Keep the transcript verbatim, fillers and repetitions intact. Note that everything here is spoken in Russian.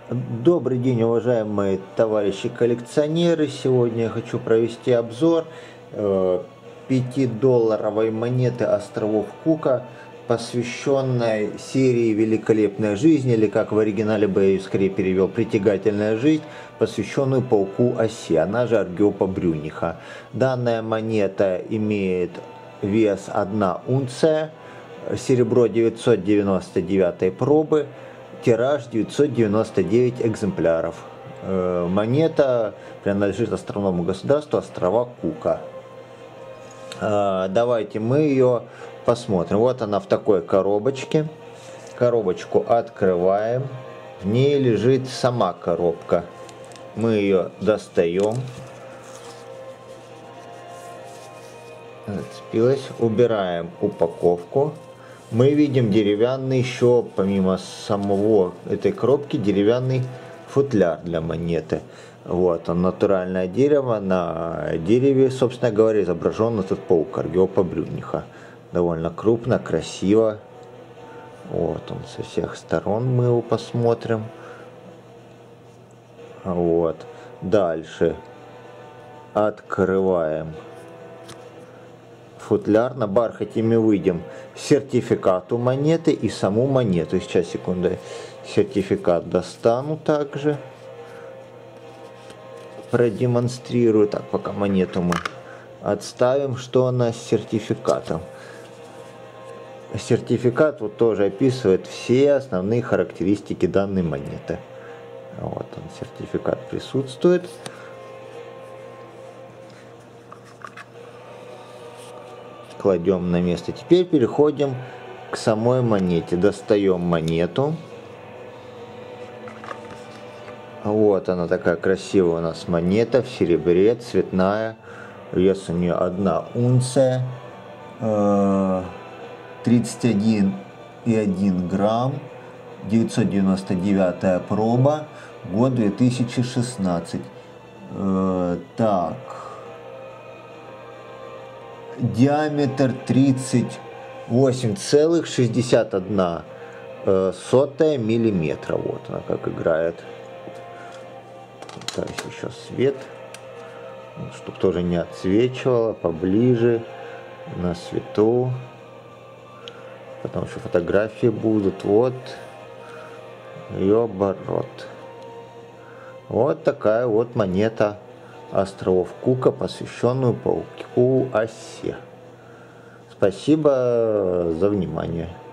Добрый день, уважаемые товарищи коллекционеры! Сегодня я хочу провести обзор э, пятидолларовой монеты островов Кука, посвященной серии «Великолепная жизнь», или как в оригинале бы я ее скорее перевел «Притягательная жизнь», посвященную пауку Осе, она же Аргиопа брюниха. Данная монета имеет вес одна унция, серебро девятьсот девяносто девятой пробы, тираж девятьсот девяносто девять экземпляров. Монета принадлежит островному государству острова Кука. Давайте мы ее посмотрим. Вот она в такой коробочке. Коробочку открываем. В ней лежит сама коробка. Мы ее достаем. Зацепилась. Убираем упаковку. Мы видим деревянный еще, помимо самого этой коробки, деревянный футляр для монеты. Вот он, натуральное дерево. На дереве, собственно говоря, изображен этот паук Аргиопа брюниха. Довольно крупно, красиво. Вот он со всех сторон, мы его посмотрим. Вот. Дальше открываем футляр. На бархате мы выйдем сертификат у монеты и саму монету. Сейчас, секунду, сертификат достану также. Продемонстрирую. Так, пока монету мы отставим, что она с сертификатом. Сертификат вот тоже описывает все основные характеристики данной монеты. Вот он, сертификат присутствует. Кладем на место. Теперь переходим к самой монете. Достаем монету. Вот она такая красивая у нас монета в серебре, цветная. Вес у нее одна унция. тридцать один и один грамм. девятьсот девяносто девятая проба. Год две тысячи шестнадцатый. Так. Диаметр тридцать восемь целых шестьдесят одна сотая миллиметра. Вот она как играет. Так, еще свет, чтобы тоже не отсвечивало, поближе на свету, потому что фотографии будут. Вот и оборот. Вот такая вот монета островов Кука, посвященную пауку Осе. Спасибо за внимание.